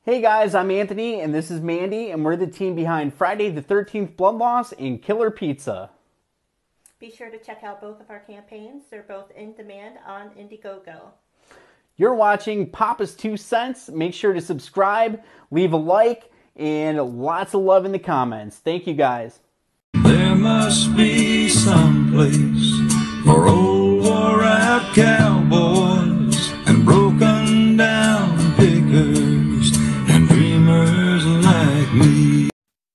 Hey guys, I'm Anthony and this is Mandy, and we're the team behind Friday the 13th Blood Loss and Killer Pizza. Be sure to check out both of our campaigns. They're both in demand on Indiegogo. You're watching Papa's 2 Cents. Make sure to subscribe, leave a like, and lots of love in the comments. Thank you guys. There must be some place for old wore-out cowboys and broken down pickers and dreamers like me.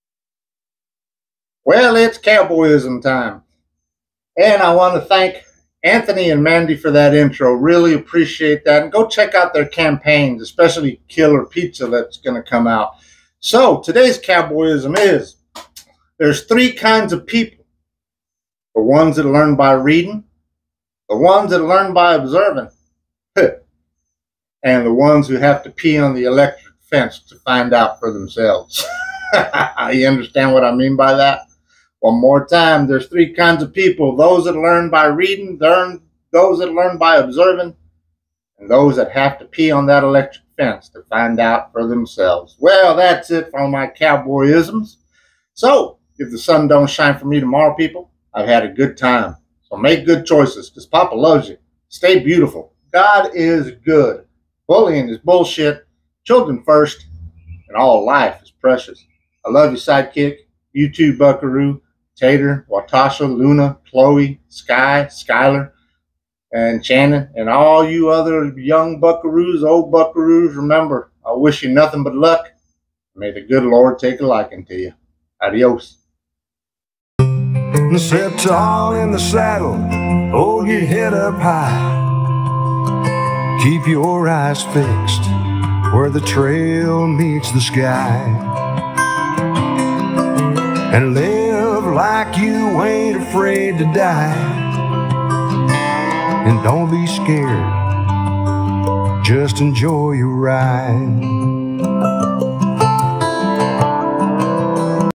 Well, it's cowboyism time. And I want to thank Anthony and Mandy for that intro. Really appreciate that. And go check out their campaigns, especially Killer Pizza that's going to come out. So today's cowboyism is, there's 3 kinds of people. The ones that learn by reading, the ones that learn by observing, and the ones who have to pee on the electric fence to find out for themselves. You understand what I mean by that? One more time, there's 3 kinds of people. Those that learn by reading, those that learn by observing, and those that have to pee on that electric fence to find out for themselves. Well, that's it for my cowboyisms. So, if the sun don't shine for me tomorrow, people, I've had a good time. So make good choices, because Papa loves you. Stay beautiful. God is good. Bullying is bullshit. Children first. And all life is precious. I love you, sidekick. You too, Buckaroo, Tater, Watasha, Luna, Chloe, Sky, Skylar, and Shannon, and all you other young buckaroos, old buckaroos. Remember, I wish you nothing but luck. May the good Lord take a liking to you. Adios. Sit tall in the saddle, hold your head up high. Keep your eyes fixed where the trail meets the sky. And live like you ain't afraid to die. And don't be scared, just enjoy your ride.